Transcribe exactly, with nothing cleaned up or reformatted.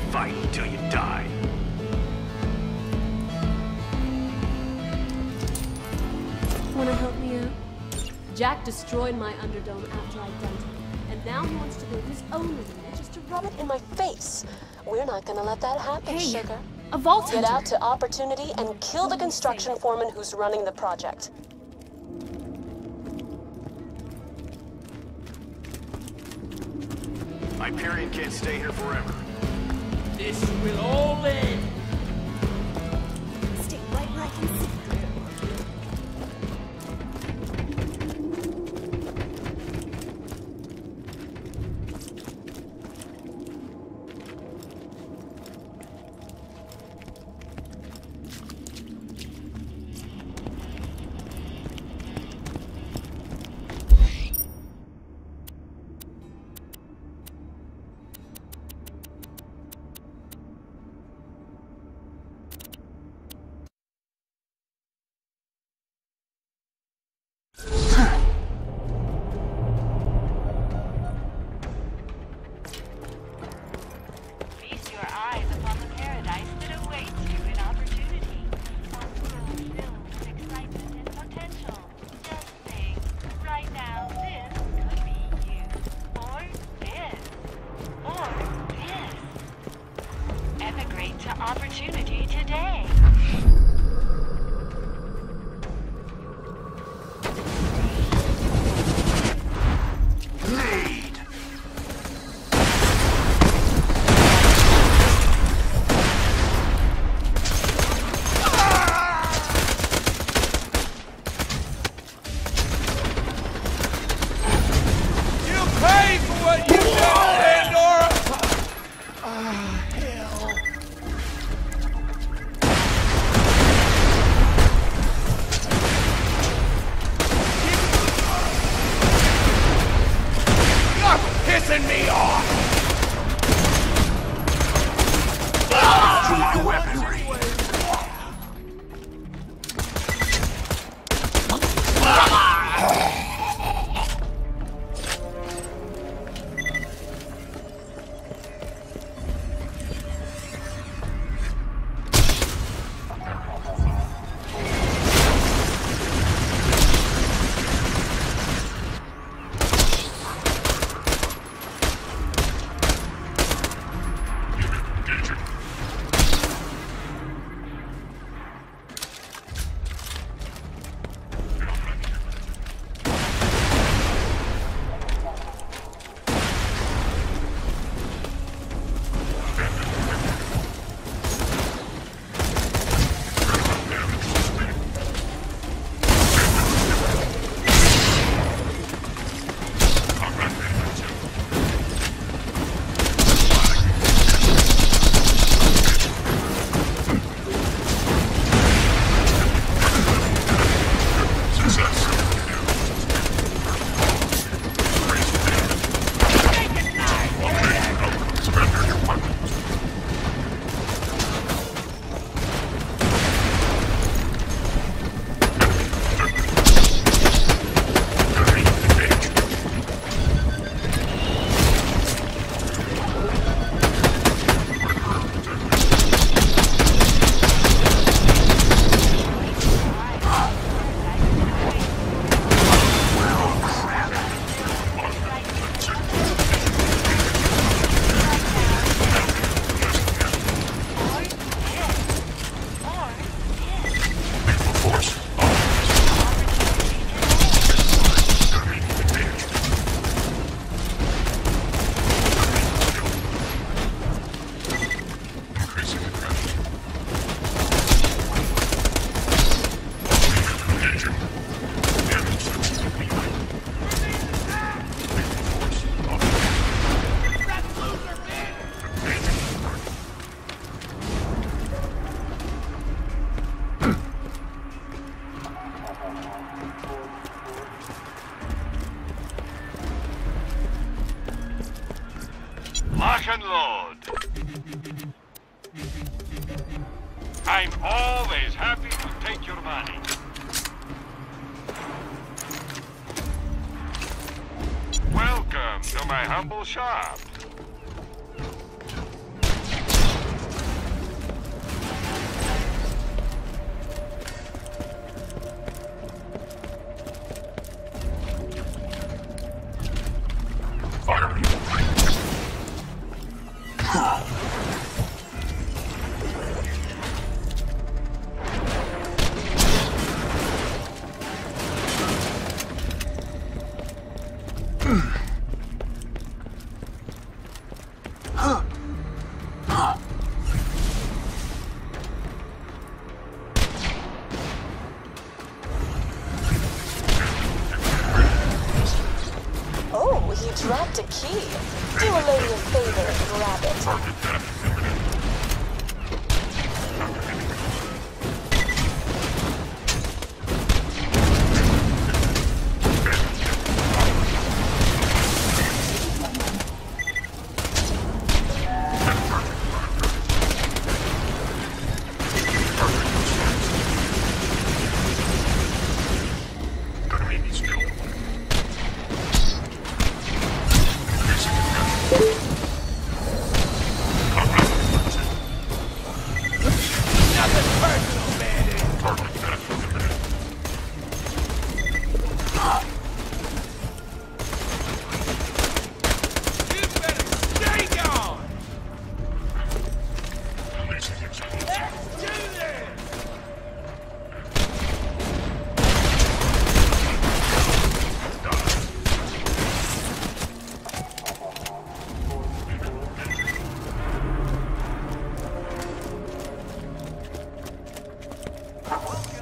fight until you die. Wanna help me out? Jack destroyed my Underdome after I'd done him, and now he wants to build his own arena just to rub it in my face. We're not gonna let that happen, Hey, sugar. a vault Get hunter. out to Opportunity and kill the construction foreman who's running the project. Hyperion can't stay here forever. This will all end. Stay right where I can see. Feast your eyes upon the paradise that awaits you in Opportunity. A world filled with excitement and potential. Just think, right now, this could be you. Or this. Or this. Emigrate to Opportunity today. Pissing me off! Drop your weaponry. Lock and load. I'm always happy to take your money. Welcome to my humble shop. Let's